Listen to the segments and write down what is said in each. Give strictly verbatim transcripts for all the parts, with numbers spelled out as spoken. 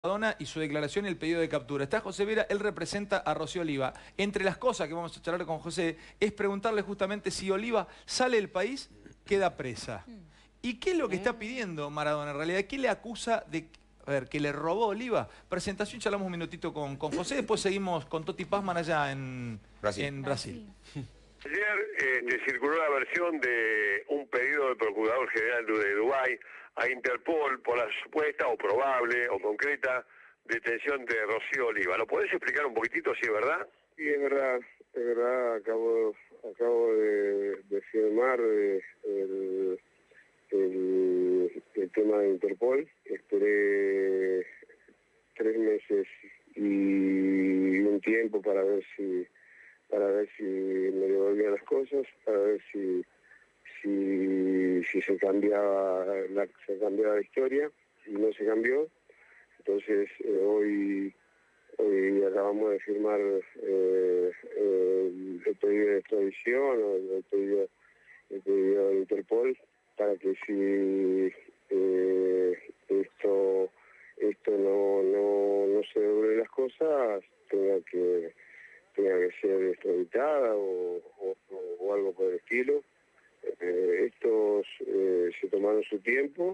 Maradona y su declaración y el pedido de captura. Está José Vera, él representa a Rocío Oliva. Entre las cosas que vamos a charlar con José es preguntarle justamente si Oliva sale del país, queda presa. ¿Y qué es lo que está pidiendo Maradona en realidad? ¿Qué le acusa de a ver, que le robó Oliva? Presentación, charlamos un minutito con, con José, después seguimos con Toti Pazman allá en Brasil. En Brasil. Ayer este, circuló la versión de un pedido del Procurador General de Dubái a Interpol por la supuesta o probable o concreta detención de Rocío Oliva. ¿Lo podés explicar un poquitito si es verdad? Sí, es verdad, es verdad, acabo, acabo de, de firmar eh, el, el, el tema de Interpol. Esperé tres meses y un tiempo para ver si para ver si me devolvían las cosas, para ver si si, si se cambiaba la se cambiaba la historia, y no se cambió. Entonces eh, hoy hoy acabamos de firmar eh, eh, el pedido de extradición o el pedido, el pedido de Interpol para que si eh, esto esto no no no se devuelven las cosas, tenga que tenga que ser extraditada o, o, o algo por el estilo. Eh, estos eh, se tomaron su tiempo,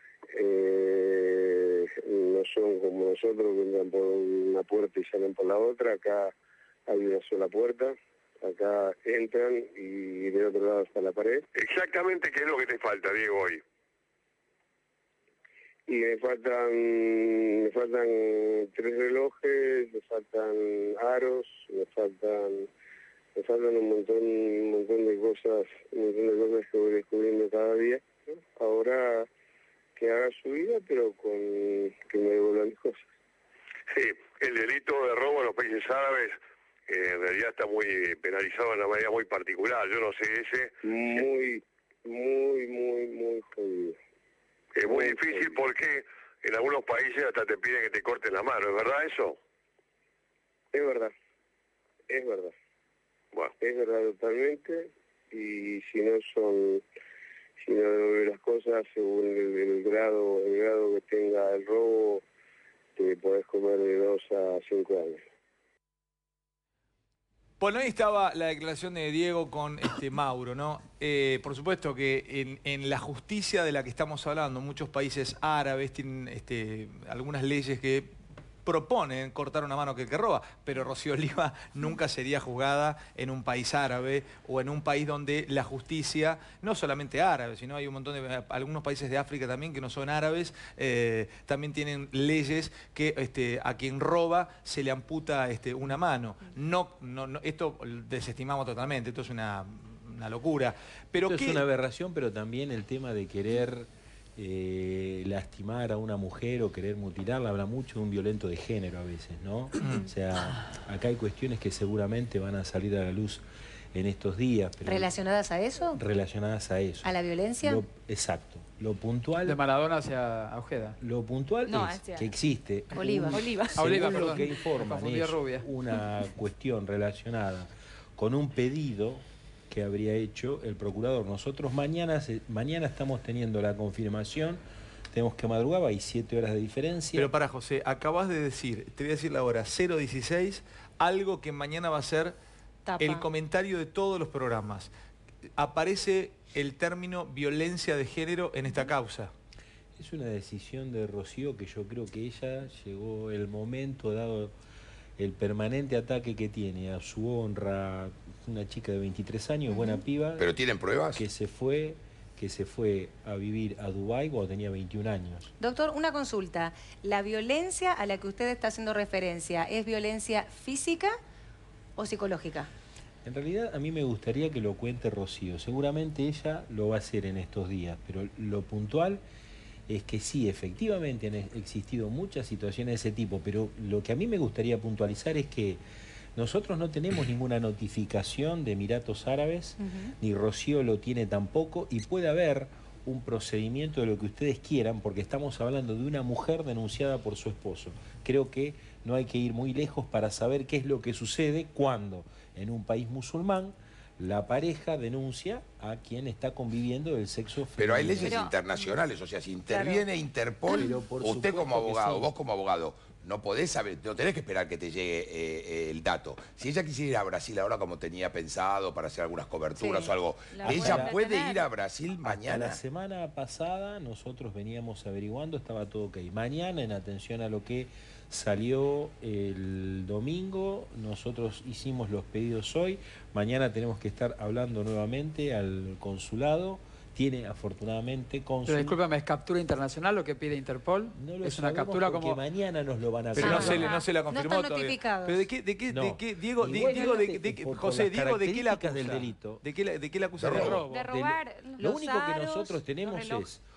eh, no son como nosotros que entran por una puerta y salen por la otra. Acá hay una sola puerta, acá entran y del otro lado está la pared. Exactamente, ¿qué es lo que te falta, Diego, hoy? Y me faltan, me faltan tres relojes, me faltan aros, me faltan, me faltan un montón, un montón de cosas, un montón de cosas que voy descubriendo cada día, ¿no? Ahora que haga su vida, pero con que me devuelvan mis cosas. Sí, el delito de robo en los países árabes eh, en realidad está muy penalizado de una manera muy particular. Yo no sé ese. Muy, muy, muy, muy jodido. Es muy difícil porque en algunos países hasta te piden que te corten la mano, ¿es verdad eso? Es verdad, es verdad. Bueno. Es verdad totalmente, y si no son, si no devuelve las cosas según el, el grado, el grado que tenga el robo, te podés comer de dos a cinco años. Bueno, ahí estaba la declaración de Diego con este Mauro, ¿no? Eh, por supuesto que en, en la justicia de la que estamos hablando, muchos países árabes tienen este, algunas leyes que proponen cortar una mano que el que roba, pero Rocío Oliva nunca sería juzgada en un país árabe o en un país donde la justicia, no solamente árabe, sino hay un montón de, algunos países de África también que no son árabes, eh, también tienen leyes que este, a quien roba se le amputa este, una mano. No, no, no, esto desestimamos totalmente, esto es una, una locura. Pero esto ¿qué? Es una aberración, pero también el tema de querer Eh, lastimar a una mujer o querer mutilarla, habla mucho de un violento de género a veces, ¿no? O sea, acá hay cuestiones que seguramente van a salir a la luz en estos días. Pero ¿Relacionadas a eso? Relacionadas a eso. ¿A la violencia? Lo, exacto. Lo puntual... De Maradona hacia Ojeda. Lo puntual no, es hacia... que existe... Oliva. Un, Oliva. Según Oliva, lo perdón. que informan es Rubia. una cuestión relacionada con un pedido que habría hecho el procurador. Nosotros mañana, mañana estamos teniendo la confirmación, tenemos que madrugar, hay siete horas de diferencia. Pero para José, acabas de decir, te voy a decir la hora, cero dieciséis, algo que mañana va a ser Tapa. El comentario de todos los programas. Aparece el término violencia de género en esta causa. Es una decisión de Rocío que yo creo que ella llegó el momento, dado el permanente ataque que tiene a su honra, una chica de veintitrés años, uh-huh. buena piba. ¿Pero tienen pruebas? Que se fue, que se fue a vivir a Dubái cuando tenía veintiún años. Doctor, una consulta. ¿La violencia a la que usted está haciendo referencia es violencia física o psicológica? En realidad a mí me gustaría que lo cuente Rocío. Seguramente ella lo va a hacer en estos días, pero lo puntual es que sí, efectivamente han existido muchas situaciones de ese tipo, pero lo que a mí me gustaría puntualizar es que nosotros no tenemos ninguna notificación de Emiratos Árabes, uh-huh. ni Rocío lo tiene tampoco, y puede haber un procedimiento de lo que ustedes quieran, porque estamos hablando de una mujer denunciada por su esposo. Creo que no hay que ir muy lejos para saber qué es lo que sucede cuando en un país musulmán la pareja denuncia a quien está conviviendo del sexo femenino. Pero hay leyes Pero- internacionales, o sea, si interviene Interpol, Pero por usted como supuesto que abogado, sí. vos como abogado, no podés saber, no tenés que esperar que te llegue eh, eh, el dato. Si ella quisiera ir a Brasil ahora como tenía pensado para hacer algunas coberturas Sí, o algo, la ella puede puede tener. ir a Brasil Hasta mañana. la semana pasada nosotros veníamos averiguando, estaba todo ok. Mañana, en atención a lo que salió el domingo, nosotros hicimos los pedidos hoy. Mañana tenemos que estar hablando nuevamente al consulado. Tiene afortunadamente Pero cónsul. discúlpame, ¿es captura internacional lo que pide Interpol? No lo es una sabemos captura porque como... mañana nos lo van a Pero Ah, no se, le, ah, no se la no confirmó están todavía. notificados. Pero de qué, de qué, No. de qué, Diego, di- Igual, Diego, de, de, de- por- por José, las Diego, ¿de qué la características acusa? del delito. ¿De qué la, de qué la acusa? De Diego? robo. De Del- robar Lo los único que aros, nosotros los tenemos relojes. es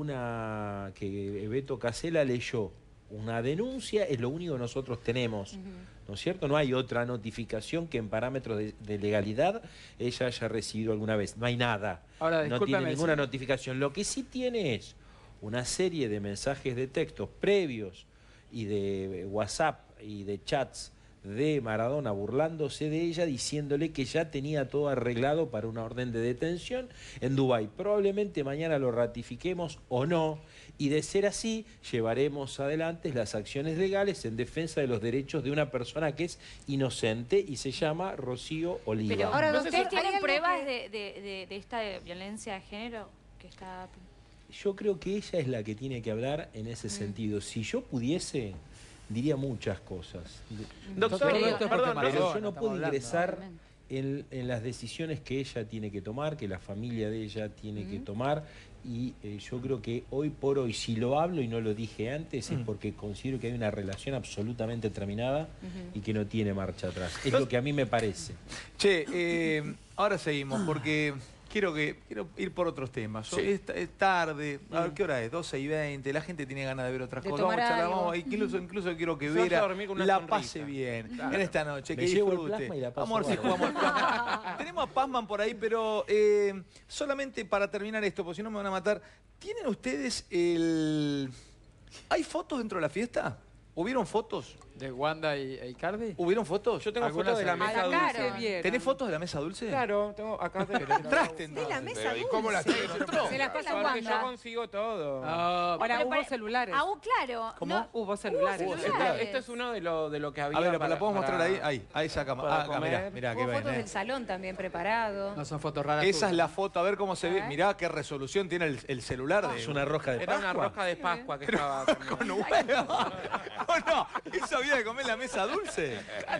una que Beto Casella leyó, una denuncia, es lo único que nosotros tenemos, ¿no es cierto? No hay otra notificación que en parámetros de, de legalidad ella haya recibido alguna vez, no hay nada, Ahora, no tiene discúlpeme, ninguna sí. notificación. Lo que sí tiene es una serie de mensajes de textos previos y de WhatsApp y de chats de Maradona burlándose de ella, diciéndole que ya tenía todo arreglado para una orden de detención en Dubái. Probablemente mañana lo ratifiquemos o no, y de ser así, llevaremos adelante las acciones legales en defensa de los derechos de una persona que es inocente y se llama Rocío Oliva. Pero ahora, ¿No doctor, ¿Ustedes ¿hay tienen algo pruebas que- de, de, de, de esta violencia de género que está... Yo creo que ella es la que tiene que hablar en ese sentido. Si yo pudiese, diría muchas cosas. Doctor, Todo esto esto es porque Pero Maradona, yo no estamos puedo hablando. ingresar Obviamente. en, en las decisiones que ella tiene que tomar, que la familia de ella tiene que tomar. Y eh, yo creo que hoy por hoy, si lo hablo y no lo dije antes, es porque considero que hay una relación absolutamente terminada y que no tiene marcha atrás. Es lo que a mí me parece. Che, eh, ahora seguimos, porque quiero que quiero ir por otros temas. Sí. Es, es tarde, a ver qué hora es, doce y veinte, la gente tiene ganas de ver otras De cosas. Vamos a tomar charlar, algo. vamos, incluso, incluso quiero que Se vaya Vera a dormir con una la sonrisa. pase bien en esta noche, que Me llevo el disfrute. plasma y la paso Vamos a ver si bárbaro. jugamos al plasma. Tenemos a Pazman por ahí, pero eh, solamente para terminar esto, porque si no me van a matar. ¿Tienen ustedes el... ¿Hay fotos dentro de la fiesta? ¿Hubieron fotos? ¿De Wanda y e Icardi? ¿Hubieron fotos? Yo tengo Algunas fotos de la se mesa sacaron. dulce. Bien. ¿Tenés fotos de la mesa dulce? Claro, tengo acá. Te, Entraste De entonces. la mesa Pero, ¿y cómo las dulce. tenés? Se las pasa a Porque yo Wanda. consigo todo. Ah, Ahora, Pero hubo pare- celulares. Aún claro. ¿Cómo? no- Hubo celulares. Hubo Esto, celulares. esto es uno de lo, de lo que había. A ver, ¿la para- podemos mostrar para- ahí? Ahí, ahí esa cámara. para Ah, acá, mirá, comer. mirá, que Hubo ven, fotos eh. del salón también preparado. no son fotos raras. Esa es tuyas. la foto, a ver cómo se ve. A ver. Mirá qué resolución tiene el, el celular de... Es una roja de Era una Pascua. rosca de Pascua que estaba. también. Con huevo. No, no, eso había de comer en la mesa dulce.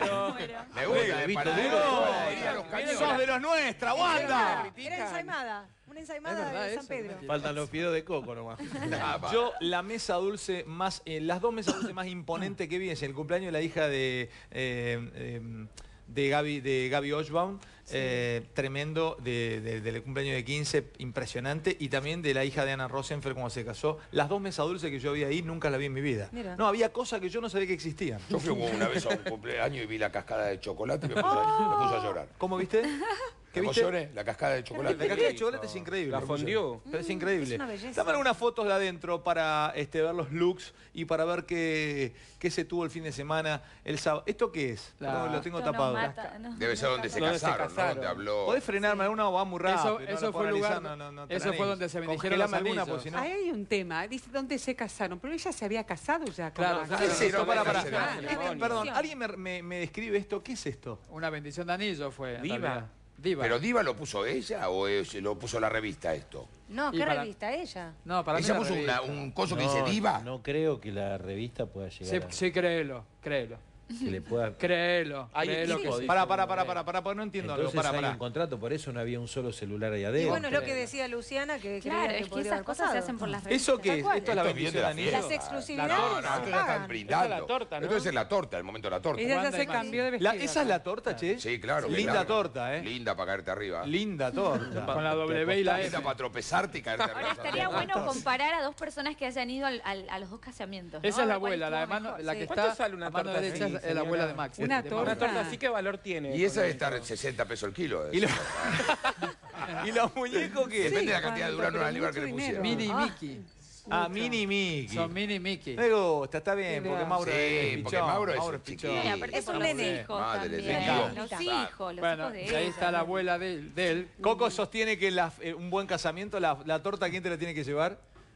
Me gusta, de Vito panadero, Duro. de panadería, los cañones. Sos de los nuestros, Wanda. Era ensaimada. Una Es ensaimada verdad de San eso, Pedro. mentira. Faltan los fideos de coco nomás. Yo, la mesa dulce más, eh, las dos mesas dulces más imponentes que vi es el cumpleaños de la hija de, eh, eh, de Gaby, de Gaby Oshbaum, eh, tremendo, de, de- del cumpleaños de quince, impresionante, y también de la hija de Ana Rosenfeld cuando se casó. Las dos mesas dulces que yo vi ahí nunca las vi en mi vida. Mira. No, había cosas que yo no sabía que existían. Yo fui una vez a un cumpleaños y vi la cascada de chocolate y me puse, a, me puse a llorar. ¿Cómo viste? ¿Qué ¿Me viste? emocioné? La cascada de chocolate. La caja de chocolate es increíble. La fondió. Pero es increíble. Es una belleza. Dame algunas fotos de adentro para este, ver los looks y para ver qué, qué se tuvo el fin de semana, el sábado. ¿Esto qué es? La- No, lo tengo Esto nos tapado. mata, no, Debe ser nos donde se mata. Donde se casaron, ¿no? casaron. Donde habló... ¿Podés frenarme alguna o va muy rápido? Eso- no eso la fue puedo el lugar- analizar, no, no, no, eso tenés. fue donde se bendijieron los Congelame alguna, anillos. porque si no... Ahí hay un tema, dice dónde se casaron, pero ella se había casado ya. con Claro, Maradona. ¿Qué es esto? Pero Para, para. déjase la Eh, ceremonia. Perdón, ¿alguien me, me- me describe esto? ¿Qué es esto? Una bendición de anillo fue. en Diva. realidad. Diva. ¿Pero Diva lo puso ella o es- lo puso la revista esto? No, Y ¿qué para- revista? Ella. No, para mí Ella la puso una- revista. un coso que No, dice Diva. No creo que la revista pueda llegar Sí, a... sí, créelo, créelo. que le pueda... Créelo, Hay un créelo tipo que de- sí. Para, para, para, para, para, para, no entiendo algo. Entonces Para, hay para. un contrato, por eso no había un solo celular ahí Y adentro. bueno, es lo que decía Luciana, que Claro, creía que es que podría esas haber cosas se pasado. hacen por las revistas. ¿Eso qué es? cual. ¿Esto es la Esto es bien bendición de de la anillo? Las fiesta. exclusividades No, no, se esto ya están pagan. brindando. Esta es la torta, ¿no? Esto es la torta, el momento de la torta. Ella ya Wanda se y Maxi. cambió de La- vestido. ¿Esa es la torta, che? Sí, claro. Linda claro. torta, ¿eh? Linda para caerte arriba. Linda torta. Con la W y la Linda M. para tropezarte y caerte arriba. Ahora estaría bueno comparar a dos personas que hayan ido al- al- a los dos casamientos. ¿no? Esa es A la ver cuál abuela, la, de estuvo mano, mejor. la que Sí. está ¿Cuánto sale una a mano torta derecha así, es la señora? abuela de Maxi. Una de torta. Una Mónica. torta así, ¿qué valor tiene? Y esa Con debe esto? estar sesenta pesos el kilo. ¿Y, lo- ¿Y los muñecos qué? Depende de la Sí, cantidad de cuando- durano pero al que le mucho pusieron. dinero. Mini y Ah. Mickey. Ah, Mucho. Mini Mickey. Son Mini Mickey. Me gusta, está bien, Sí, porque sí, Mauro es porque pichón. Mauro es Mauro un pichón. Sí, aparte Es un por nene. los hijos Madre de también. Dios. Los Claro. hijos, los Bueno, hijos de y ella. ahí está la abuela de, de él, Coco sostiene que la- eh, un buen casamiento, la, la torta, ¿quién te la tiene que llevar?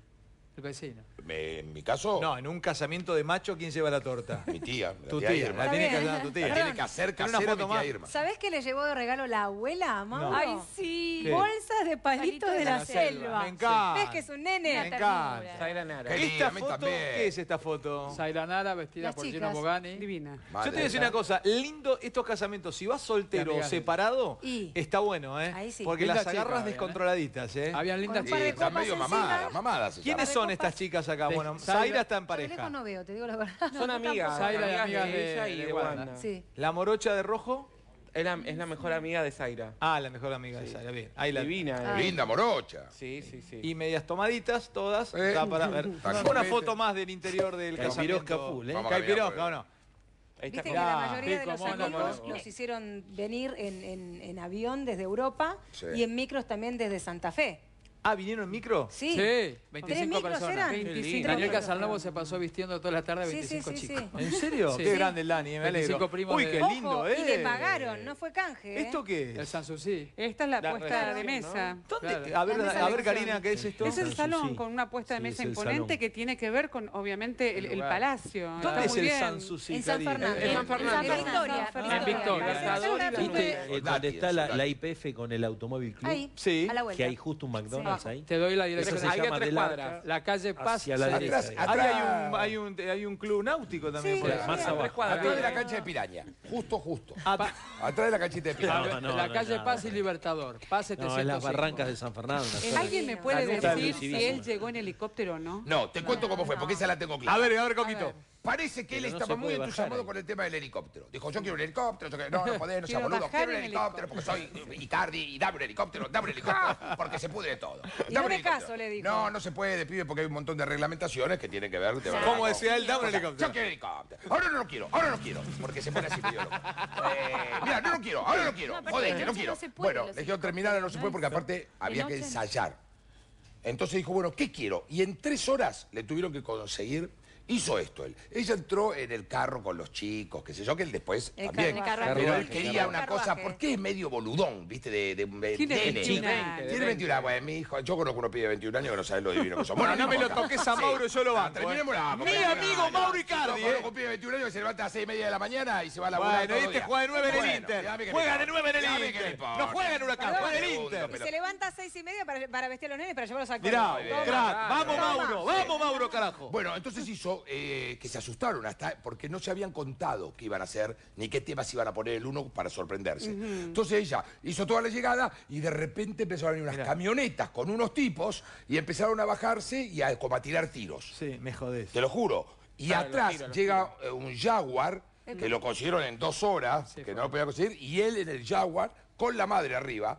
el vecino. Me- en mi caso, No, en un casamiento de macho, ¿quién lleva la torta? mi tía. la Tu tía tía, Irma. la tiene que bien. hacer tu La tía. tiene que hacer ¿Tiene una casera foto mi tía más? Irma. ¿Sabés qué le llevó de regalo la abuela, Mauro? No. Ay, sí. ¿Qué? Bolsas de palitos de la, la selva. selva. Me encanta. ¿Ves que es un nene? Me encanta. Zaira Nara. Qué lindo, ¿Esta a mí foto? también. ¿Qué es esta foto? Zairanara vestida Las por Gino chicas. Bogani. Divina. Yo te Madre voy a decir de- una cosa, lindo estos casamientos, si vas soltero o Amigas de- separado, Y- está bueno, ¿eh? Ahí sí. Porque Linda las chica agarras habían, ¿eh? descontroladitas, ¿eh? Habían lindas Con un par Sí, de chicas. está copas medio encima. mamada, mamada se ¿Quiénes llama. son estas chicas acá? De- Bueno, Zaira- Zaira está en Yo de lejos pareja. no veo, te digo la verdad. Son amigas. Zaira y amigas amigas de de- ella y de de Wanda. Wanda. Sí. La morocha de rojo. Es la, es la mejor amiga de Zaira. Ah, la mejor amiga de Zaira, bien. Ahí la Divina. eh. Linda morocha. Sí, sí, sí. Y medias tomaditas, todas. Eh. Ya para ver. Está Una completo. foto más del interior del casamiento. Caipirosca full, ¿eh? Vamos a caminar por Caipirosca, el- ¿o no? Ahí está Viste con- que la Ah, mayoría de pico, los mono, amigos mono. los hicieron venir en, en- en avión desde Europa Sí. y en micros también desde Santa Fe. Ah, ¿vinieron en micro? Sí. Sí, ¿Tres veinticinco micros personas. eran? veinticinco. Daniel Tres Casalnovo micros se pasó vistiendo toda la tarde Sí, sí, veinticinco sí, chicos. sí. ¿En serio? Sí. Qué Sí. grande el Dani, me alegro. veinticinco primos Uy, de- qué Ojo, lindo, ¿eh? y le pagaron, no fue canje. ¿eh? ¿Esto qué El es? Sanssouci. Esta es la, La puesta de recepción, mesa. ¿Dónde? Claro. A ver, La mesa a de ver, elección. Karina, ¿qué es esto? Es el Sanssouci. salón con una puesta de Sí, mesa es el imponente salón. que tiene que ver con, obviamente, el, El el lugar. palacio. ¿Dónde Está es muy el bien. Sanssouci, En San Karina? Fernando. En San Fernando. En Victoria. En Victoria. Libertador y Tuve- Lanús. Eh, Dati, donde está la, Dati. la I P F con el Automóvil Club, Ahí, Sí. a la vuelta. que hay justo un McDonald's Sí. ahí. Te doy la Eso dirección. se Ahí a llama tres del cuadras. Arca La calle Paz. hacia la se- derecha. Atrás, eh. Ahí atrás. hay un, hay, un, hay un club náutico también. Sí. por ahí. Claro, Más atrás, abajo. cuadras. Atrás de la cancha de Piraña. Justo, justo. Ah, Atrás de la canchita de Piraña. No, no, la no, calle nada, Paz y no. Libertador. Paz No, en setecientos las cinco. barrancas de San Fernando. una El- zona. ¿Alguien me puede Está decir bien. si él llegó en helicóptero o no? No, te cuento cómo fue, porque esa la tengo clara. a ver, a ver, Coquito. Parece que él Pero no estaba se muy puede bajar entusiasmado ahí. con el tema del helicóptero. Dijo, yo quiero un helicóptero, yo quiero... no, no podés, no seas Quiero boludo, bajar quiero un en helicóptero porque soy Icardi y dame un helicóptero, dame un helicóptero, porque se pudre todo. Y Dame no un me helicóptero. caso, le dijo. No, no se puede, pibe, porque hay un montón de reglamentaciones que tienen que ver... de verdad, ¿Cómo con- decía él? Dame un O sea, helicóptero. Yo quiero helicóptero. Ahora no lo quiero, ahora no quiero. Porque se pone así medio loco. Eh, mira, no lo quiero, ahora no quiero. No, aparte Jodete, de no noche quiero. no se puede, Bueno, los le dijeron terminar, no se puede porque aparte había que noche no. ensayar. Entonces dijo, bueno, ¿qué quiero? Y en tres horas le tuvieron que conseguir... Hizo esto él. Ella entró en el carro con los chicos, qué sé yo, que él después El también. carruaje. Pero él Carruaje, quería carruaje. una cosa, Carruaje. porque es medio boludón, ¿viste? De, de, de Tiene nene. veintiún años. Tiene veintiún años. Bueno, mi hijo, yo conozco unos pibes de veintiún años que no saben lo divino que son. Bueno, no me lo importa. toques a Mauro, yo lo banco, Terminemos la eh. Mi amigo Mauro Icardi, Yo eh. conozco un pibe de veintiún años que se levanta a las seis y media de la mañana y se va a la Bueno, este juega de nueve en el Inter. Juega de nueve en el Inter. No juega en Huracán, juega en el Inter. Y se levanta a seis y media para, para vestir a los nenes para llevarlos al Mirá, colegio. Toma. crack. Vamos, Toma. Mauro. Vamos, Mauro, carajo. Bueno, entonces hizo eh, que se asustaron hasta porque no se habían contado qué iban a hacer ni qué temas iban a poner el uno para sorprenderse. Entonces ella hizo toda la llegada y de repente empezaron a venir unas Mirá. camionetas con unos tipos y empezaron a bajarse y a, como a tirar tiros. Sí, me jodés. Te lo juro. Y Claro, atrás los tiros, los llega eh, un Jaguar que lo consiguieron en dos horas, Sí, que fue. no lo podía conseguir, y él en el Jaguar con la madre arriba.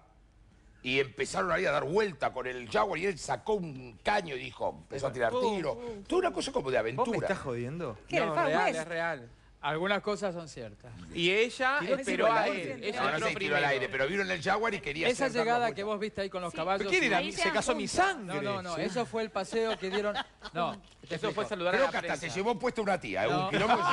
Y empezaron ahí a dar vuelta con el Jaguar y él sacó un caño y dijo, empezó a tirar tiros. Toda una cosa como de ¿Vos me aventura. estás jodiendo? ¿Qué? ¿El No, Far real, West? es real. Algunas cosas son ciertas. Y ella Tiró esperó tiro al a aire. él. Ella No, no entró se tiró al primero. aire, pero vieron el Jaguar y quería Esa hacer dar la llegada vuelta. que vos viste ahí con los Sí. caballos. ¿Pero quién era? Ahí Se se dan casó mi juntos. sangre. No, no, no. Sí. Eso fue el paseo que dieron. No, te Eso explico. fue saludar Creo a que la hasta prensa. se llevó puesta una tía, ¿eh? No. un quilombo que se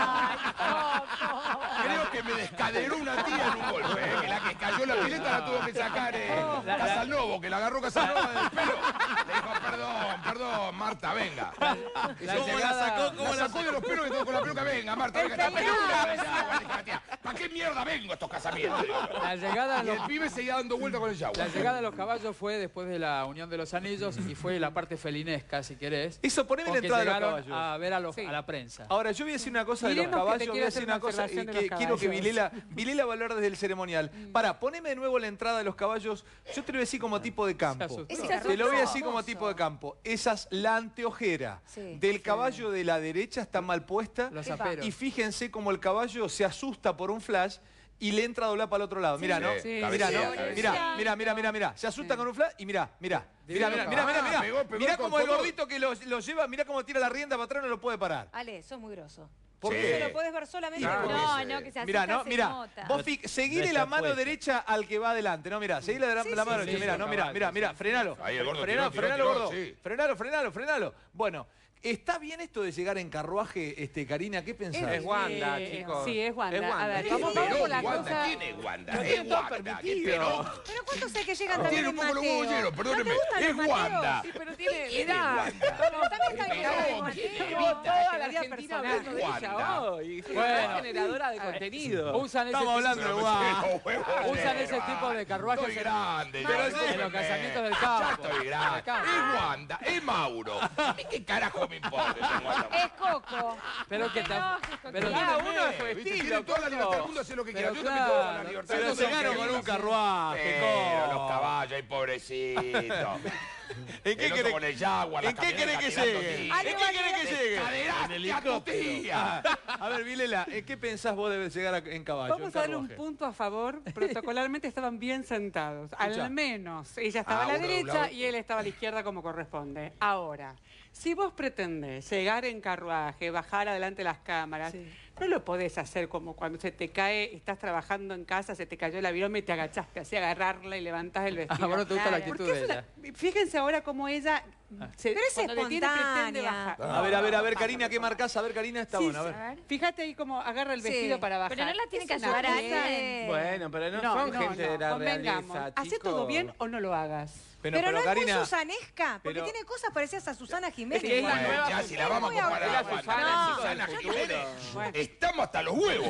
Creo que me descaderó una tía en un golpe, ¿eh? Que la que cayó la pileta la tuvo que sacar eh, Casalnovo, que la agarró Casalnovo del pelo. Le dijo, perdón, perdón, Marta, venga. Y se- ¿Cómo se- la sacó? ¿Cómo la la sacó de los pelos y todo con la peluca, venga, Marta, venga, esta peluca. del Jaguar. Le dije a la tía, ¿para qué mierda vengo a estos casamientos? Digo, La llegada de y el los pibe seguía dando vuelta con el La Jaguar. llegada de los caballos fue después de la unión de los anillos y fue la parte felinesca, si querés. Eso, poneme la Porque entrada de los llegaron caballos. a ver a, los- Sí. a la prensa. Ahora, yo voy a decir una cosa de los Miremos que te caballos, quiero voy a hacer decir una una cosa y observación de que los quiero que caballos. Vilela, Vilela va a hablar desde el ceremonial. Pará, poneme de nuevo la entrada de los caballos. Yo te lo voy a decir como tipo de campo. asustó. Ese Te lo voy a decir hermoso. como tipo de campo. Esas, la anteojera Sí. del caballo de la derecha está mal puesta. Los ¿Qué aperos. Y fíjense cómo el caballo se asusta por un flash y le entra a doblar para el otro lado. Mirá, ¿no? Sí, Mirá, ¿no? cabecea, Mirá, cabecea. mirá, mirá, mirá, mirá. Se asusta con un flash y mirá, mirá. Mirá, mirá, mirá, Ah, mirá, mirá. pegó, pegó Mirá con como el todo. gordito que lo, lo lleva, mirá cómo tira la rienda para atrás, no lo puede parar. Ale, sos muy grosso. ¿Por Sí. qué? Lo podés ver solamente Claro. con No, Sí. no, que se acerca, Mirá, no, se mirá, nota. vos fi- seguile No la está mano puesto. derecha al que va adelante, no, mirá, seguile la, la mano sí, derecha, sí, mirá, sí, no, mirá, caballo, mirá, mirá, sí, frenalo. Ahí el gordo Frenalo, tiró, tiró, frenalo, tiró, gordo. sí. Frenalo, frenalo, frenalo. Bueno, ¿está bien esto de llegar en carruaje, este, Karina? ¿Qué pensás? Es Wanda, Eh, chicos. Sí, es Wanda. Es Wanda. A ver, ¿Qué vamos, es vamos Perón, por la Wanda, cosa. ¿quién es Wanda? No Es tiene todo Wanda, ¿qué permitido. Perón? Pero ¿cuántos sé que llegan Tiene también un en poco los Mateo? huevos llenos, ¿No perdóneme. te gustan Es los Mateos? Wanda. Sí, pero tiene ¿Quién es edad. Wanda? Pero también está bien Perón, que ¿quién es Evita, Toda la categoría Argentina personal. hablando de ella Wanda. hoy. Es Bueno. una generadora de contenido. Usan ese, Estamos tipo, hablando de Pero guau. me tiene los huevos usan llenos, ese tipo de ay. carruajes Estoy en- grande. Pero ya, sí, en los déjeme. casamientos del Ya campo. estoy grande. Del campo. Es Wanda, es Mauro. ¿A mí qué carajo me importa ese Wanda? Es Coco. Pero que ta- pero Cada tiene- uno a su ¿Viste? estilo. Tiene toda la libertad del Coco. mundo, hace lo que Pero quiera. Yo también tengo claro, la libertad. Pero Yo se tengo ganó que con ir un así. carruaje, Pero ¿cómo? los caballos, ay, pobrecito. ¿En qué El otro querés, con el Jaguar, la ¿en qué querés que camioneta llegue? tirando ¿En qué querés que llegue? Caderaste a tu tía. A ver, Vilela, ¿en qué pensás vos debes llegar a- en caballo? Vamos en a dar un carruaje? punto a favor. Protocolarmente estaban bien sentados. Escuchá. Al menos ella estaba Ah, a la uno de un derecha lado. y él estaba a la izquierda como corresponde. Ahora, si vos pretendés llegar en carruaje, bajar adelante las cámaras, no lo podés hacer como cuando se te cae, estás trabajando en casa, se te cayó el avión y te agachaste así, agarrarla y levantás el vestido. Ah, vos no te gusta la Claro. actitud Porque de es ella. una- fíjense ahora cómo ella se, Pero es cuando detiene, pretende espontánea. bajar. A ver, a ver, a ver, Karina, ¿qué marcás? A ver, Karina, está Sí, bueno, a sí. ver. A ver. Fíjate ahí cómo agarra el Sí. vestido para bajar. Pero no la tiene Es que una ayudar a cosa- alguien. Bueno, pero no, No, son no, gente no, de la convengamos. realeza, Hacé chicos. todo bien o no lo hagas. Pero, Pero, pero, no es Karina, muy susanesca, porque pero- tiene cosas parecidas a Susana Jiménez. Es que es la igual. nueva Ya, si la vamos a Muy comparar Era a Wanda Susana, con chico, Susana del Jiménez, Bueno. estamos hasta los huevos.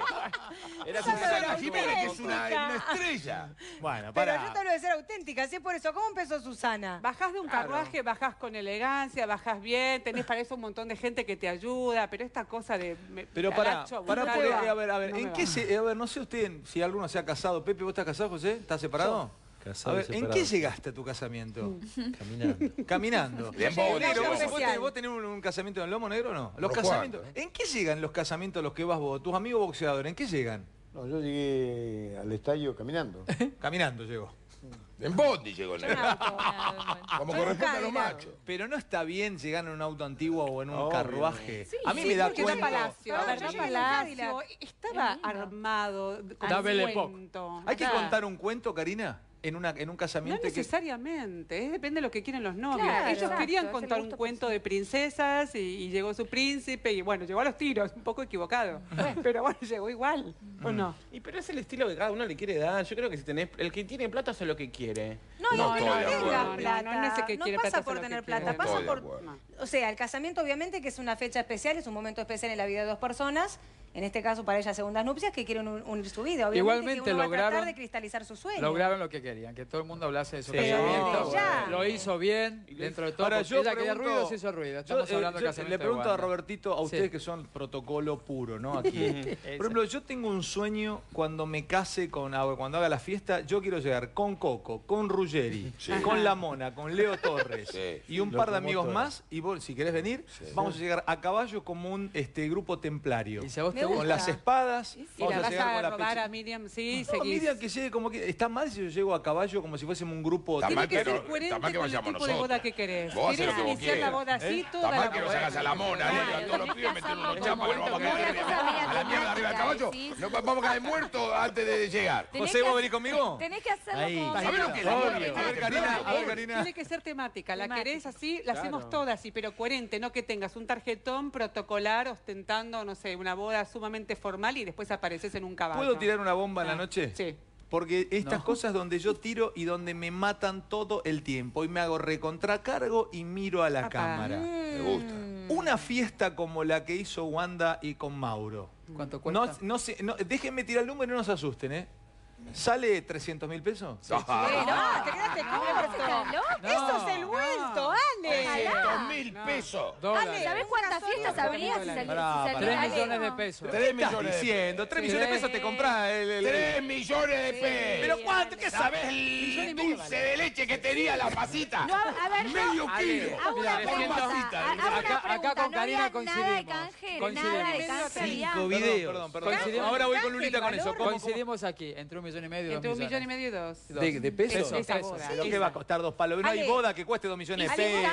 Era Susana Susana Jiménez, que es una, una estrella. bueno, Pero para. yo te hablo de ser auténtica, ¿sí? Por eso, ¿cómo empezó Susana? Bajás de un carruaje, bajás con elegancia, bajás bien, tenés para eso un montón de gente que te ayuda, pero esta cosa de... me- Pero me para, agacho, para, no porque, me va. a ver, a ver, No ¿en me qué va. se, a ver, no sé usted si alguno se ha casado, Pepe, ¿vos estás casado, José? ¿Estás separado? Casado a y ver, ¿en separado. qué llegaste a tu casamiento? Caminando. Caminando. De Negro, bondi, ¿vos, de vos bondi. tenés, vos tenés un, un casamiento en el lomo negro o no? Los Por casamientos. cuánto, ¿En qué llegan los casamientos a los que vas vos? Tus amigos boxeadores, ¿en qué llegan? No, yo llegué al estadio caminando. Caminando llegó. En bondi llegó el Yo en negro. auto. Como Yo corresponde a nunca los vi nada. machos. Pero no está bien llegar en un auto antiguo o en un Obvio. carruaje. Sí, a mí sí, me da porque cuenta. da Palacio, Perdón, a ver, yo da llegué en Palacio, Cadillac. estaba Es lindo. armado con Da Belle Époque. cuento. Hay que Acá. contar un cuento, Karina, en, una, en un No casamiento. que- necesariamente, eh, depende de lo que quieren los novios. Claro, Ellos exacto, querían es el contar un gusto cuento de princesas y, y llegó su príncipe y bueno, llegó a los tiros, un poco equivocado. Pero bueno, llegó igual, ¿o no? Y pero es el estilo que cada uno le quiere dar. Yo creo que si tenés, el que tiene plata hace lo que quiere. No, No no, estoy no de tengas acuerdo. plata. No, no, no es el que quiere pasa plata, por es lo tener que quiere. plata, No pasa estoy de por... acuerdo. O sea, el casamiento obviamente que es una fecha especial, es un momento especial en la vida de dos personas. En este caso, para ellas, segundas nupcias, que quieren un- unir su vida. Obviamente Igualmente que uno va a tratar lograron- de cristalizar su sueño. Lograron lo que querían, que todo el mundo hablase de su Sí. casamiento. Ya. Lo hizo bien, dentro de todo. Ahora, porque yo ella quería pregunto- ruido, se hizo ruido. Yo, Estamos eh, hablando yo del casamiento le pregunto de a Wanda. Robertito, a Sí. ustedes que son protocolo puro, ¿no? Aquí. Por ejemplo, yo tengo un sueño cuando me case con ah, cuando haga la fiesta, yo quiero llegar con Coco, con Ruggeri, con La Mona, con Leo Torres Sí. y un par de amigos Locomotora. más. Y vos, si querés venir, vamos a llegar a caballo como un este grupo templario. Y si a vos Me te gusta. Con gusta. las espadas. Y vamos la a vas llegar a con la robar pecha- a Miriam, sí, No, seguís. Miriam, que llegue como que. Está mal si yo llego a caballo como si fuésemos un grupo. Está Tiene mal que que ser no- coherente está mal que con el vayamos tipo de boda nosotros. que querés. Vos hacés ¿Querés lo que vos iniciar la quieras, boda así, ¿eh? toda Está mal la que nos boda? hagas a la mona, Claro, negra, todos los tenés pibes, que meter hacerlo unos como chapas, nos vamos a una caer cosa media a la mierda arriba del caballo. temática, Nos vamos a caer muertos antes de llegar. Tenés José, que ¿vos hacer- venís conmigo? Tenés que hacerlo Ahí. como... ¿Sabés lo que es la Obvio. boda? A ver, Karina, a ver, Karina. Tiene que ser temática. La Temática. querés así, la hacemos todas así, pero coherente, no que tengas un tarjetón protocolar ostentando, no sé, una boda sumamente formal y después apareces en un caballo. ¿Puedo tirar una bomba en la Ah, noche? sí. Porque estas No. cosas donde yo tiro y donde me matan todo el tiempo y me hago recontracargo y miro a la Apa. cámara. Me gusta. Una fiesta como la que hizo Wanda y con Mauro. ¿Cuánto No, cuesta? no sé, no, déjenme tirar el número y no se asusten, ¿eh? ¿Sale trescientos mil pesos? Ah, No, te quedaste ¿Estás corto. loco? Eso es el vuelto, Ale. trescientos mil pesos. Dólares. ¿Sabés cuántas fiestas habría si sal- Pará, si saliera Tres pará. millones de algo? pesos. Tres ¿Qué estás millones de diciendo? Tres Sí. millones de pesos te comprás el... el- Tres millones de pesos. ¿Pero cuánto? ¿Qué sabes? ¿Sabes el dulce de leche que tenía la pasita? No, a ver, yo- Medio Ale, kilo. Hago una Mira, pregunta, pasita, hago una acá- acá pregunta. con No Karina había nada de coincidimos. canje, Coincidimos. nada de canje había. Cinco Perdón, videos. perdón, perdón. Coincidimos. Ahora voy con Lulita con El eso. valor. ¿Cómo, cómo? Coincidimos aquí, entre un millón y medio y dos Entre un millón y millones. medio y dos. ¿De, de pesos? Esa Pesos, boda. ¿Pero qué va a costar dos palos? No hay Ale. boda que cueste dos millones de Ale, pesos.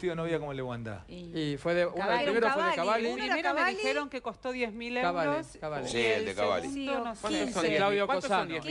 vestido de novia como el de Wanda? Y fue de, uno, el Cavalli. primero fue de Cavalli. Cavalli. Uno era Primero me Cavalli. dijeron que costó diez mil Cavalli, euros. Cavalli. Sí, el de Cavalli. segundo, no sé. ¿Cuántos son Y diez Claudio mil? ¿Cuántos son Cosano. diez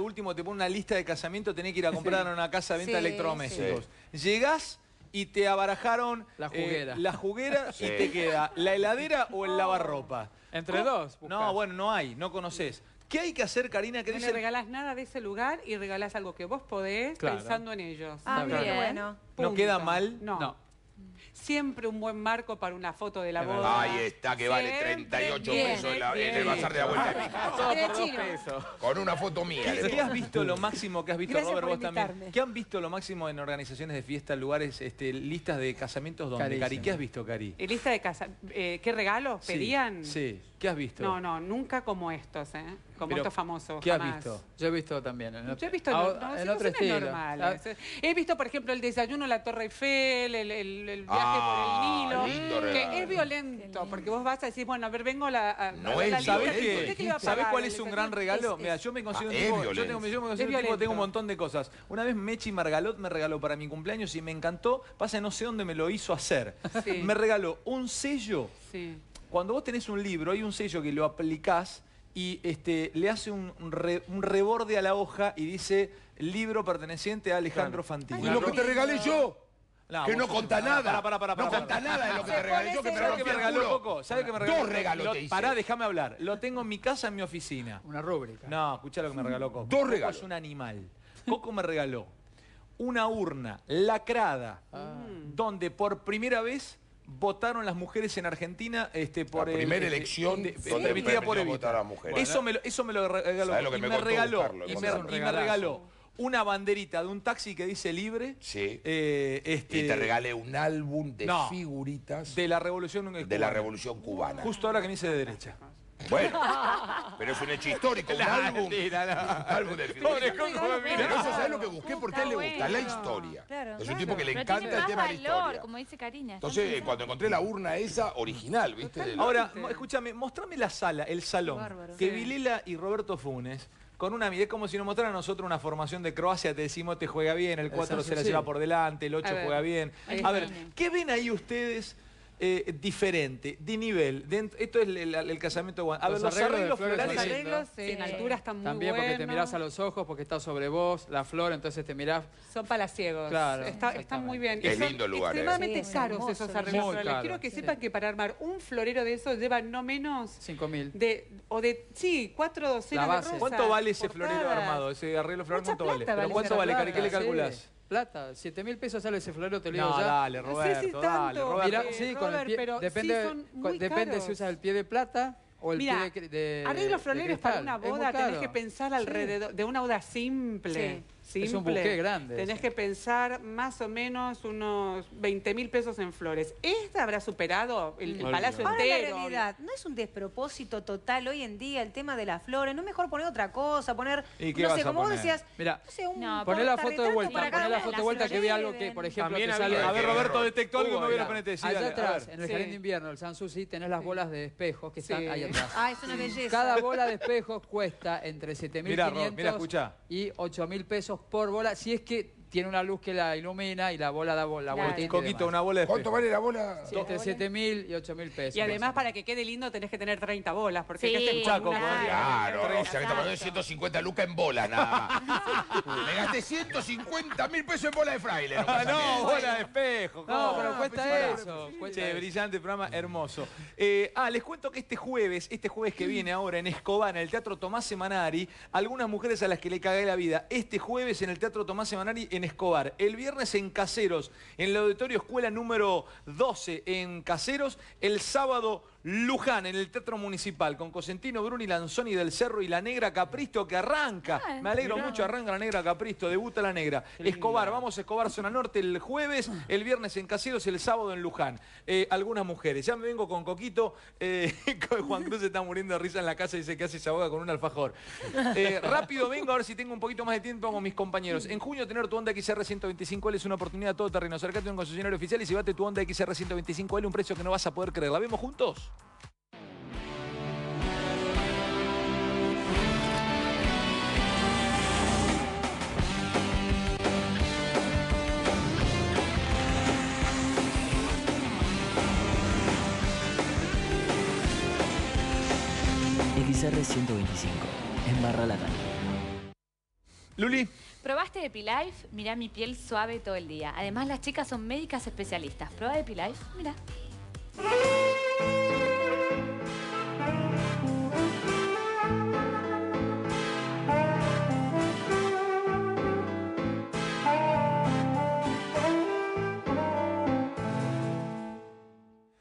lo último te pone una lista de casamiento, tenés que ir a comprar a una casa de venta Sí, de electrodomésticos. Llegás y te abarajaron La juguera. eh, la juguera Sí. y te queda la heladera o el lavarropa. Entre ¿Cómo? dos, buscás. No, bueno, no hay, no conoces. ¿Qué hay que hacer, Karina? ¿Qué No le dice? regalás nada de ese lugar y regalás algo que vos podés Claro. pensando en ellos. Ah, Está mira qué bien. bueno. ¿No Punto. queda mal? No. No. Siempre un buen marco para una foto de la boda. Ahí está, que vale Siempre treinta y ocho bien, pesos en, la- en bien. el bazar de la vuelta de mi casa. Todo Pero por dos chino. pesos. Con una foto mía. ¿Qué, le qué has visto lo máximo que has visto, Gracias Robert, por vos también? invitarme. ¿Qué han visto lo máximo en organizaciones de fiesta, lugares, este, listas de casamientos donde? Carísimo. Cari, ¿qué has visto, Cari? Y lista de casa. Eh, ¿Qué regalos Sí, pedían? Sí, ¿qué has visto? No, no, nunca como estos, ¿eh? Como Pero, estos famosos. ¿qué has jamás. visto? Yo he visto también. En, Yo he visto ah, no, no, en otro situaciones estilo. normales. Ah, He visto, por ejemplo, el desayuno en la Torre Eiffel, el, el- el viaje Ah, por el lindo Nilo, regalo. que es violento, porque vos vas a decir, bueno, a ver, vengo a la... a- No a ver es la lista. ¿Sabés, violento, qué? ¿Usted qué le va a ¿Sabés pagar? cuál El es un desayuno? gran regalo? Es- Mira, yo me considero Ah, un es tipo, yo violento. tengo, yo me considero Es un tipo que tengo un violento. montón de cosas. Una vez Mechi Margalot me regaló para mi cumpleaños y me encantó. Pasa que no sé dónde me lo hizo hacer. Sí. Me regaló un sello. Sí. Cuando vos tenés un libro, hay un sello que lo aplicás y este, le hace un, un re- un reborde a la hoja y dice libro perteneciente a Alejandro Fantini. Y lo que te regalé yo. No, que vos no sos- contá pará, nada. pará, pará, pará, no pará. contá nada de lo que Se te regalé pone yo, que me ese- ¿Sabes qué me rompí el regaló culo. Coco? ¿Sabes qué me regaló? Dos regalos Lo- te hice. Pará, déjame hablar. Lo tengo en mi casa, en mi oficina. una rúbrica. No, escuchá lo que me regaló Coco. Dos Coco regalos. es un animal. Coco me regaló una urna lacrada donde por primera vez votaron las mujeres en Argentina este, por La el- primera este, elección de- donde permitida por permitió Evita. votar a las mujeres. Eso me lo, eso me lo regaló. ¿Sabés lo que y me me contó regaló, Carlos? y Me me, contó. y me regaló una banderita de un taxi que dice libre. Sí. eh, este, Y te regalé un álbum de No. figuritas de la revolución de la cubana. Revolución Cubana. Justo ahora que me hice de derecha. Bueno, pero es un hecho histórico, un No, álbum. mentira, no. Un álbum de Pobre figuritas. Coco, me mira. Pero eso, ¿sabes lo que busqué? Porque a él le Está gusta la bueno. historia. Claro, Es un claro. tipo que le Pero encanta tiene el más tema de la valor, historia. como dice Karina. Entonces, eh, cuando encontré la urna esa, original, ¿viste? De la- Ahora, mo- escúchame, mostrame la sala, el salón, bárbaro. que Sí. Vilela y Roberto Funes, con una es como si nos mostraran a nosotros una formación de Croacia, te decimos te juega bien, el cuatro se la sí. lleva por delante, el A ocho ver, juega bien. ahí A ver, está. ¿qué ven ahí ustedes eh, diferente, de nivel? Dent- esto es el, el- el casamiento de Juan. A ver, Los los arreglos de arreglos flores son florales. Los Sí. arreglos Sí. en altura están muy También buenos. porque te mirás a los ojos, porque está sobre vos, la flor, entonces te mirás. Son palaciegos. Claro, Está- están exactamente. muy bien. Es Y son lindo el lugar, ¿eh? extremadamente Sí, caros hermoso, esos lindo. arreglos Muy florales. caro, Quiero que sí. sepan que para armar un florero de esos lleva no menos cinco mil. de, o de, sí, cuatro docenas La de base. rosas. ¿Cuánto vale ese portadas. florero armado, ese arreglo floral? Mucha ¿Cuánto vale? plata ¿Pero vale cuánto esa vale, Cari? plata, ¿Qué le Sí. calculás? Plata, siete mil pesos sale ese florero, te lo digo No, ya. dale, No sé Roberto, si dale, tanto, Roberto. Mirá, Eh, sí, con el Robert, pie, pero sí depende, son con- muy depende caros. si usas el pie de plata o el Mira, pie de, de arreglos de floreros para cristal. una Es muy boda tenés caro. que pensar Sí. alrededor de una boda simple. Es un simple. buqué grande Tenés ese. que pensar más o menos unos veinte mil pesos en flores. ¿Esta habrá superado el, el Mm. palacio Ahora la entero? realidad, ¿no es un despropósito total hoy en día el tema de las flores? ¿No es mejor poner otra cosa? Poner, ¿Y qué no vas sé, a como vos poner? decías, Mira, no sé, un No, poné la foto de portarretrato vuelta, para cada poné la una foto de las vuelta que vi algo lleven. que, por ejemplo, También te había- sale... A ver, Roberto, detectó algo que Hugo, no hubiera mira, ponete. Sí, allá dale, a atrás, ver. en el Sí. jardín de invierno, el Sanssouci, tenés las bolas de espejos que están Sí. ahí atrás. Ah, es una belleza. Cada bola de espejos cuesta entre siete mil Mirá, Ro, mirá, quinientos escuchá. y ocho mil pesos por bola, si es que tiene una luz que la ilumina y la bola da bo- la Claro. vueltita y Coquito, demás. una bola de ¿Cuánto espejo. vale la bola? Sí, entre siete mil y ocho mil pesos. Y además, para que quede lindo, tenés que tener treinta bolas. Porque Sí, hay que hacer Chaco, como una- Claro, o sea que Exacto. te pagó ciento cincuenta lucas en bola, nada más. Me gasté ciento cincuenta mil pesos en bola de fraile. en un Ah, no, casamiento. bola de espejo. No, ¿cómo? pero cuesta pará. eso. cuesta Che, eso. brillante programa, hermoso. Eh, ah, les cuento que este jueves, este jueves que viene ahora en Escobar, en el Teatro Tomás Semanari, algunas mujeres a las que le cagué la vida. Este jueves en el Teatro Tomás Semanari en Escobar. El viernes en Caseros, en el Auditorio Escuela número doce en Caseros. El sábado Luján, en el Teatro Municipal, con Cosentino, Bruni, Lanzoni del Cerro y la Negra Capristo, que arranca. Ah, Me alegro mirá. mucho, arranca la Negra Capristo, debuta la Negra. Escobar, vamos a Escobar, Zona Norte, el jueves, el viernes en Caseros, el sábado en Luján. Eh, algunas mujeres. Ya me vengo con Coquito. eh, Juan Cruz se está muriendo de risa en la casa y dice que hace esa boca con un alfajor. Eh, rápido vengo a ver si tengo un poquito más de tiempo con mis compañeros. En junio tener tu Honda X R ciento veinticinco L es una oportunidad todo terreno. Acercate a un concesionario oficial y llevate tu Honda X R ciento veinticinco L, un precio que no vas a poder creer. ¿La vemos juntos? X R ciento veinticinco. Embarra la calle. Luli. ¿Probaste Epilife? Mirá mi piel suave todo el día. Además, las chicas son médicas especialistas. ¿Probá Epilife? Mirá.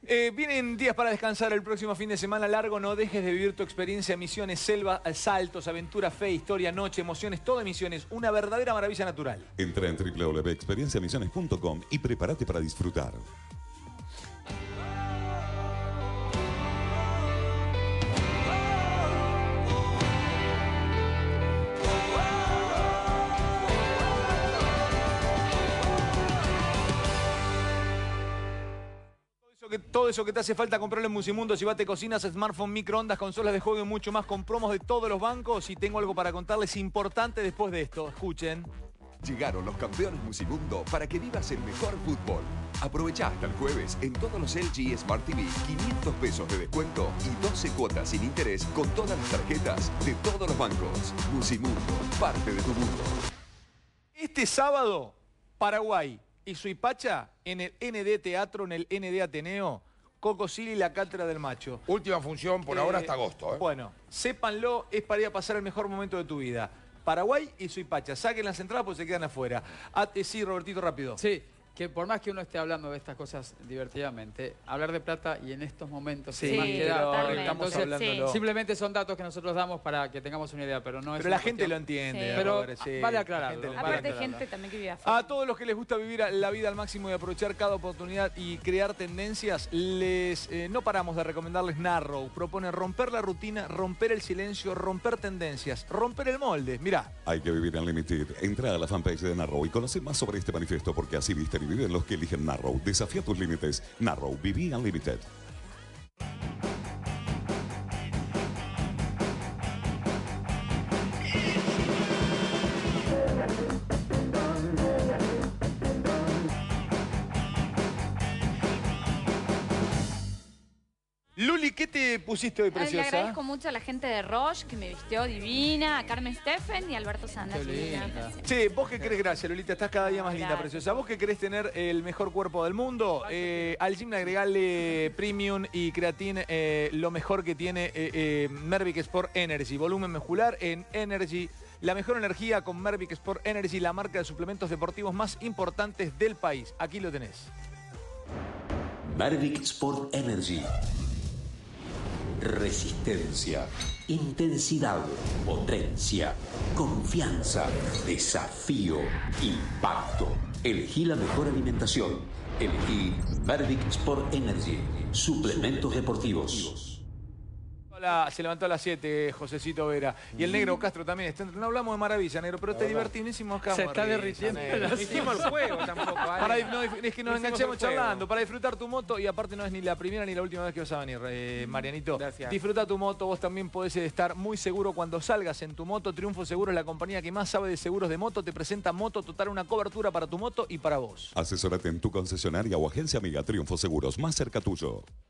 Eh, vienen días para descansar el próximo fin de semana largo. No dejes de vivir tu experiencia. Misiones, selva, saltos, aventura, fe, historia, noche, emociones, todo en Misiones. Una verdadera maravilla natural. Entra en doble u doble u doble u punto experiencia misiones punto com y prepárate para disfrutar. Que todo eso que te hace falta comprarlo en Musimundo. Llevate cocinas, smartphone, microondas, consolas de juego y mucho más con promos de todos los bancos. Y tengo algo para contarles importante después de esto. Escuchen. Llegaron los campeones Musimundo para que vivas el mejor fútbol. Aprovecha hasta el jueves en todos los L G Smart T V quinientos pesos de descuento y doce cuotas sin interés con todas las tarjetas de todos los bancos. Musimundo, parte de tu mundo. Este sábado, Paraguay y Suipacha en el N D Teatro, en el N D Ateneo, Coco Silly y la Cátedra del Macho. Última función por eh, ahora hasta agosto. ¿eh? Bueno, sépanlo, es para ir a pasar el mejor momento de tu vida. Paraguay y Suipacha, saquen las entradas porque se quedan afuera. Ah, eh, sí, Robertito, rápido. Sí, que por más que uno esté hablando de estas cosas divertidamente, hablar de plata y en estos momentos sí, más que da, estamos hablándolo. Sí. Simplemente son datos que nosotros damos para que tengamos una idea, pero no es Pero la cuestión. gente lo entiende. Sí. Pero Robert, sí, vale aclararlo. Aparte vale hay gente también que vive afuera. A todos los que les gusta vivir la vida al máximo y aprovechar cada oportunidad y crear tendencias, les eh, no paramos de recomendarles Narrow. Propone romper la rutina, romper el silencio, romper tendencias, romper el molde. Mirá. Hay que vivir Unlimited. Entra a la fanpage de Narrow y conoce más sobre este manifiesto porque así visten y viven los que eligen Narrow. Desafía tus límites. Narrow. Viví Unlimited. Luli, ¿qué te pusiste hoy, Ay, preciosa? le agradezco mucho a la gente de Roche, que me vistió divina, a Carmen Steffen y a Alberto Sandas. Sí, vos que querés, gracias, Lolita, estás cada día más linda, Gracias. preciosa. Vos que querés tener el mejor cuerpo del mundo, eh, al gym agregale Premium y Creatine, eh, lo mejor que tiene eh, eh, Mervic Sport Energy. Volumen muscular en Energy. La mejor energía con Mervic Sport Energy, la marca de suplementos deportivos más importantes del país. Aquí lo tenés. Mervic Sport Energy. Resistencia, intensidad, potencia, confianza, desafío, impacto. Elegí la mejor alimentación. Elegí Mervic Sport Energy. Suplementos deportivos. La, se levantó a las siete, Josecito Vera. Y el negro Castro también está. No hablamos de maravilla, negro, pero te divertimos. Se está derritiendo. No hicimos el juego tampoco. Para, no, es que nos No enganchamos hicimos el charlando. Para disfrutar tu moto, y aparte no es ni la primera ni la última vez que vas a venir, eh, Marianito. Gracias. Disfruta tu moto, vos también podés estar muy seguro cuando salgas en tu moto. Triunfo Seguros, la compañía que más sabe de seguros de moto, te presenta Moto Total, una cobertura para tu moto y para vos. Asesórate en tu concesionaria o agencia amiga Triunfo Seguros, más cerca tuyo.